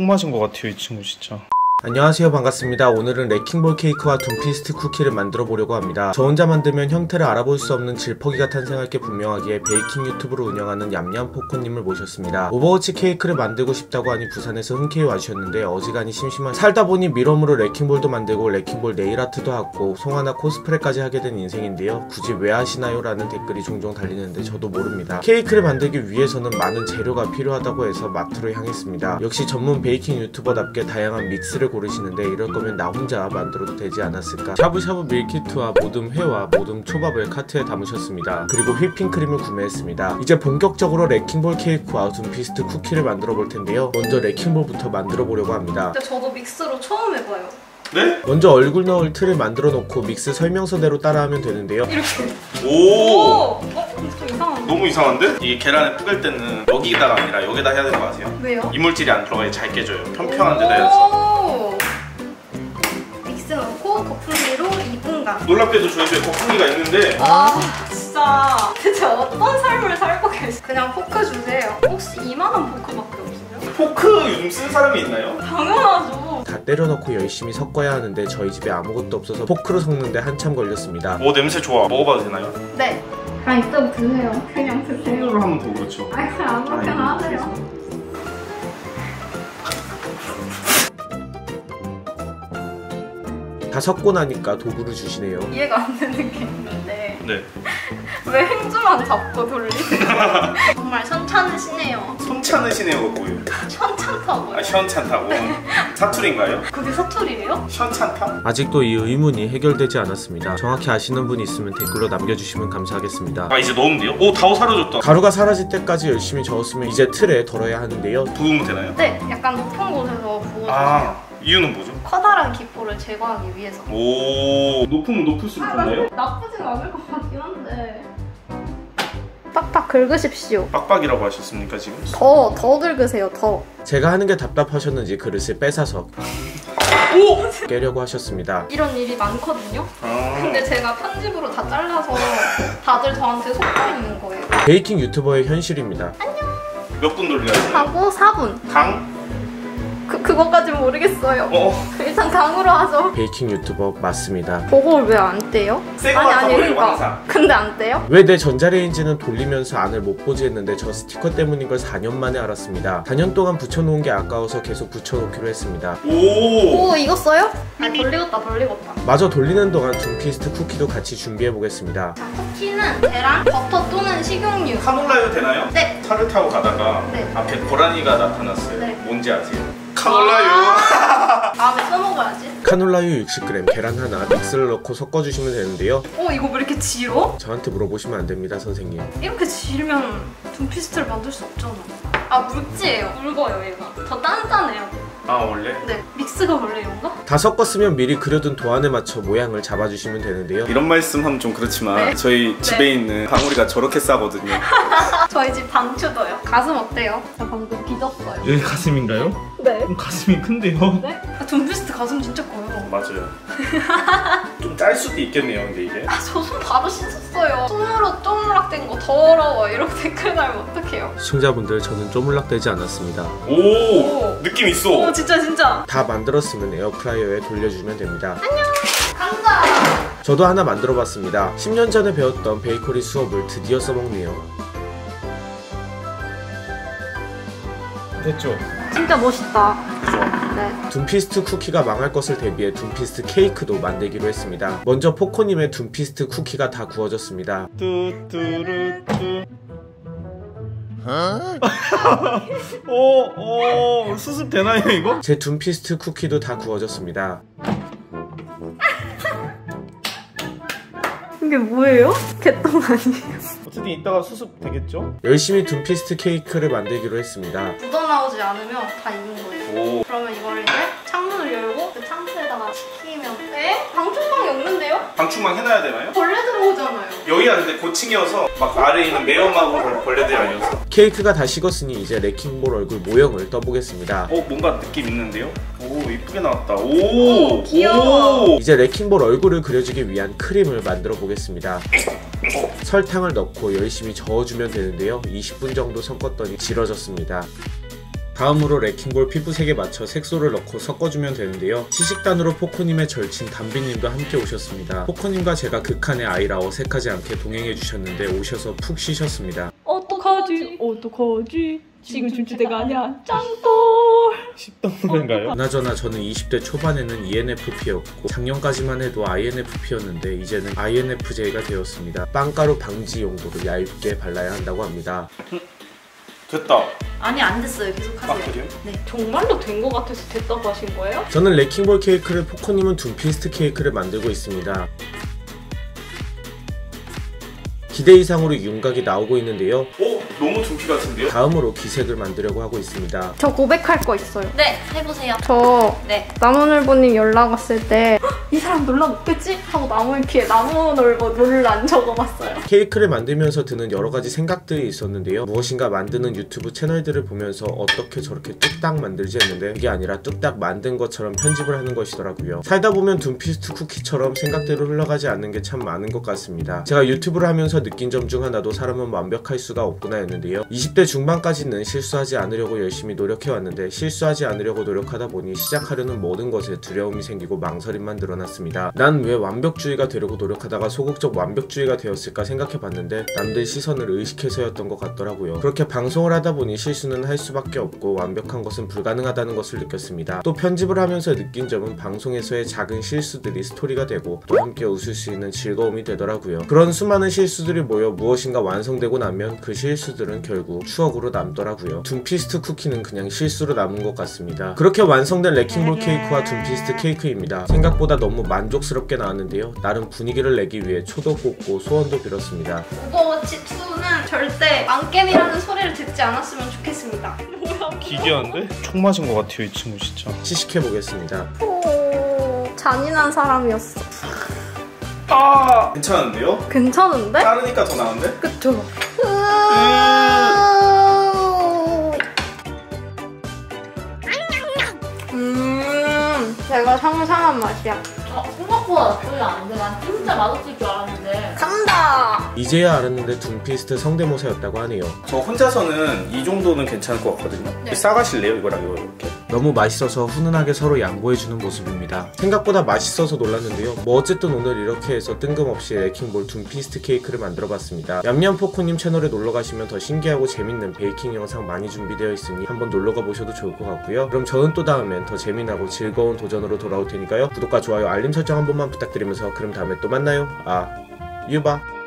푹 맞은 것 같아요 이 친구 진짜. 안녕하세요, 반갑습니다. 오늘은 레킹볼 케이크와 둠피스트 쿠키를 만들어 보려고 합니다. 저 혼자 만들면 형태를 알아볼 수 없는 질퍽이가 탄생할 게 분명하기에 베이킹 유튜브를 운영하는 얌얌포코님을 모셨습니다. 오버워치 케이크를 만들고 싶다고 하니 부산에서 흔쾌히 와주셨는데 어지간히 심심한 살다 보니 미러으로 레킹볼도 만들고 레킹볼 네일아트도 하고 송하나 코스프레까지 하게 된 인생인데요. 굳이 왜 하시나요? 라는 댓글이 종종 달리는데 저도 모릅니다. 케이크를 만들기 위해서는 많은 재료가 필요하다고 해서 마트로 향했습니다. 역시 전문 베이킹 유튜버답게 다양한 믹스를 고르시는데 이럴 거면 나 혼자 만들어도 되지 않았을까. 샤브샤브 밀키트와 모듬 회와 모듬 초밥을 카트에 담으셨습니다. 그리고 휘핑크림을 구매했습니다. 이제 본격적으로 레킹볼 케이크와 둠피스트 쿠키를 만들어 볼 텐데요. 먼저 레킹볼부터 만들어 보려고 합니다. 근데 저도 믹스로 처음 해봐요. 네? 먼저 얼굴 넣을 틀을 만들어 놓고 믹스 설명서대로 따라하면 되는데요. 이렇게. 오! 좀 이상한데? 너무 이상한데? 이 계란을 뿌릴 때는 여기다가 아니라 여기다 해야 되는 거 아세요? 왜요? 이물질이 안 들어가야 잘 깨져요. 평평한 데다 해야지. 믹스 넣고 거품기로 2분간. 놀랍게도 저희 집에 거품기가 있는데 진짜 대체 어떤 삶을 살고 계세요? 그냥 포크 주세요. 혹시 이만한 포크밖에 없어요? 포크 요즘 쓴 사람이 있나요? 당연하죠. 다 때려 넣고 열심히 섞어야 하는데 저희 집에 아무것도 없어서 포크로 섞는데 한참 걸렸습니다. 오 냄새 좋아. 먹어봐도 되나요? 네. 그냥 이따가 드세요. 그냥 드세요. 손으로 하면 더 그렇죠. 아니 그냥 아무렇게나 하세요. 다 섞고 나니까 도구를 주시네요. 이해가 안 되는 게 있는데 네. 왜 행주만 잡고 돌리세요? 정말 선차는시네요. 손차느시네요가 뭐예요? 현찮다고요? 아 시원찮다고? 사투리인가요? 그게 사투리예요? 시원찮다? 아직도 이 의문이 해결되지 않았습니다. 정확히 아시는 분이 있으면 댓글로 남겨주시면 감사하겠습니다. 아 이제 넣으면 돼요? 오 다 사라졌다. 가루가 사라질 때까지 열심히 저었으면 이제 틀에 덜어야 하는데요. 부으면 되나요? 네, 약간 높은 곳에서 부어주세요. 아 이유는 뭐죠? 커다란 기포를 제거하기 위해서. 오 높으면 높을수록 좋나요? 나쁘진 않을 것 같긴 한데. 빡빡 긁으십시오. 빡빡이라고 하셨습니까 지금? 더 긁으세요, 더. 제가 하는 게 답답하셨는지 그릇을 뺏어서 오! 깨려고 하셨습니다. 이런 일이 많거든요. 아 근데 제가 편집으로 다 잘라서 다들 저한테 속고 있는 거예요. 베이킹 유튜버의 현실입니다. 몇 분 돌려야 돼요? 하고 4분. 강? 그거까진 모르겠어요. 일단 강으로 하죠. 베이킹 유튜버 맞습니다. 그걸 왜 안 떼요? 새거 같아 보여요 항상. 근데 안 떼요? 왜 내 전자레인지는 돌리면서 안을 못 보지 했는데 저 스티커 때문인 걸 4년 만에 알았습니다. 4년 동안 붙여놓은 게 아까워서 계속 붙여놓기로 했습니다. 오! 오 익었어요? 아니 덜 익었다. 마저 돌리는 동안 둠피스트 쿠키도 같이 준비해보겠습니다. 자, 쿠키는 계란, 버터 또는 식용유. 카놀라유 되나요? 네. 차를 타고 가다가 네. 앞에 고라니가 나타났어요. 네. 뭔지 아세요? 카놀라유! 다음에 써먹어야지. 카놀라유 60g, 계란 하나, 믹스를 넣고 섞어주시면 되는데요. 이거 왜 이렇게 질어? 저한테 물어보시면 안 됩니다, 선생님. 이렇게 질면 둠피스트를 만들 수 없잖아. 아 묽지예요. 묽어요 얘가. 더 단단해요. 아 원래? 네. 믹스가 원래 이런가? 다 섞었으면 미리 그려둔 도안에 맞춰 모양을 잡아주시면 되는데요. 이런 말씀 하면 좀 그렇지만 네? 저희 집에 있는 방울이가 저렇게 싸거든요. 저희 집 방추도요. 가슴 어때요? 저 방금 빚었어요. 여기 가슴인가요? 네. 그럼 가슴이 큰데요? 네? 둠피스트 가슴 진짜 커요. 맞아요. 좀 짤 수도 있겠네요 근데 이게. 저 손 바로 씻었어요. 손으로 쪼물락된 거 더러워. 이렇게 댓글 달면 어떡해요? 시청자분들, 저는 쪼물락되지 않았습니다. 오! 느낌 있어! 오 진짜. 다 만들었으면 에어프라이어에 돌려주면 됩니다. 간다. 저도 하나 만들어봤습니다. 10년 전에 배웠던 베이커리 수업을 드디어 써먹네요. 됐죠? 진짜 멋있다. 네. 둠피스트 쿠키가 망할 것을 대비해 둠피스트 케이크도 만들기로 했습니다. 먼저 포코님의 둠피스트 쿠키가 다 구워졌습니다. 뚜뚜루뚜. 수습 되나요 이거? 제 둠피스트 쿠키도 다 구워졌습니다. 이게 뭐예요? 개똥 아니에요? 어쨌든 이따가 수습 되겠죠? 열심히 둠피스트 케이크를 만들기로 했습니다. 묻어나오지 않으면 다 익은 거예요. 오. 그러면 이걸 이제 창문을 열고 그 창틀에다가 식히면 방충망이 없는데요? 방충망 해놔야 되나요? 벌레 들어오잖아요. 여기가 근데 고층이어서 막 아래에 있는 매연막으로 벌레들이 아니어서. 케이크가 다 식었으니 이제 레킹볼 얼굴 모형을 떠보겠습니다. 뭔가 느낌 있는데요? 오 이쁘게 나왔다. 오 귀여워. 이제 레킹볼 얼굴을 그려주기 위한 크림을 만들어 보겠습니다. 설탕을 넣고 열심히 저어주면 되는데요. 20분 정도 섞었더니 질어졌습니다. 다음으로 레킹볼 피부색에 맞춰 색소를 넣고 섞어주면 되는데요. 시식단으로 포코님의 절친 담비님도 함께 오셨습니다. 포코님과 제가 극한의 아이라 어색하지 않게 동행해주셨는데 오셔서 푹 쉬셨습니다. 어떡하지? 지금 줄 때가 아니야. 짱돌. 10단 후배인가요? 그나저나 저는 20대 초반에는 ENFP였고 작년까지만 해도 INFP였는데 이제는 INFJ가 되었습니다. 빵가루 방지 용도로 얇게 발라야 한다고 합니다. 됐다. 아니 안 됐어요. 계속 하세요. 아, 그래요? 네. 정말로 된 것 같아서 됐다고 하신 거예요? 저는 레킹볼 케이크를, 포코님은 둠피스트 케이크를 만들고 있습니다. 기대 이상으로 윤곽이 나오고 있는데요. 오, 너무 둠피 같은데요? 다음으로 기색을 만들려고 하고 있습니다. 저 고백할 거 있어요. 네, 해보세요. 저 네. 나무늘보님 연락 왔을 때 이 사람 놀라 먹겠지? 하고 나무위키에 나무늘보 논란 적어봤어요. 케이크를 만들면서 드는 여러 가지 생각들이 있었는데요. 무엇인가 만드는 유튜브 채널들을 보면서 어떻게 저렇게 뚝딱 만들지 했는데 그게 아니라 뚝딱 만든 것처럼 편집을 하는 것이더라고요. 살다 보면 둠피스트 쿠키처럼 생각대로 흘러가지 않는 게 참 많은 것 같습니다. 제가 유튜브를 하면서 느낀 점 중 하나도 사람은 완벽할 수가 없구나 했는데요. 20대 중반까지는 실수하지 않으려고 열심히 노력해왔는데 실수하지 않으려고 노력하다 보니 시작하려는 모든 것에 두려움이 생기고 망설임만 늘어났습니다. 난 왜 완벽주의가 되려고 노력하다가 소극적 완벽주의가 되었을까 생각해봤는데 남들 시선을 의식해서였던 것 같더라고요. 그렇게 방송을 하다 보니 실수는 할 수밖에 없고 완벽한 것은 불가능하다는 것을 느꼈습니다. 또 편집을 하면서 느낀 점은 방송에서의 작은 실수들이 스토리가 되고 또 함께 웃을 수 있는 즐거움이 되더라고요. 그런 수많은 실수들이 모여 무엇인가 완성되고 나면 그 실수들은 결국 추억으로 남더라고요. 둠피스트 쿠키는 그냥 실수로 남은 것 같습니다. 그렇게 완성된 레킹볼 케이크와 둠피스트 케이크입니다. 생각보다 너무 만족스럽게 나왔는데요. 나름 분위기를 내기 위해 초도 꽂고 소원도 빌었습니다. 오버워치 2는 절대 망겜이라는 소리를 듣지 않았으면 좋겠습니다. 기괴한데? 총 맞은 것 같아요, 이 친구 진짜. 시식해보겠습니다. 오, 잔인한 사람이었어. 아! 괜찮은데요? 괜찮은데? 자르니까 더 나은데? 그쵸? 내가 상상한 맛이야. 생각보다 나쁘지 않은데 난 진짜 맛없을 줄 알았는데. 간다! 이제야 알았는데 둠피스트 성대모사였다고 하네요. 저 혼자서는 이 정도는 괜찮을 것 같거든요. 네. 싸가실래요? 이거랑 이거 이렇게? 너무 맛있어서 훈훈하게 서로 양보해주는 모습입니다. 생각보다 맛있어서 놀랐는데요. 뭐 어쨌든 오늘 이렇게 해서 뜬금없이 레킹볼 둠피스트 케이크를 만들어봤습니다. 얌얌포코님 채널에 놀러가시면 더 신기하고 재밌는 베이킹 영상 많이 준비되어 있으니 한번 놀러가 보셔도 좋을 것 같고요. 그럼 저는 또 다음엔 더 재미나고 즐거운 도전으로 돌아올 테니까요. 구독과 좋아요, 알림 설정 한 번만 부탁드리면서 그럼 다음에 또 만나요. 유바.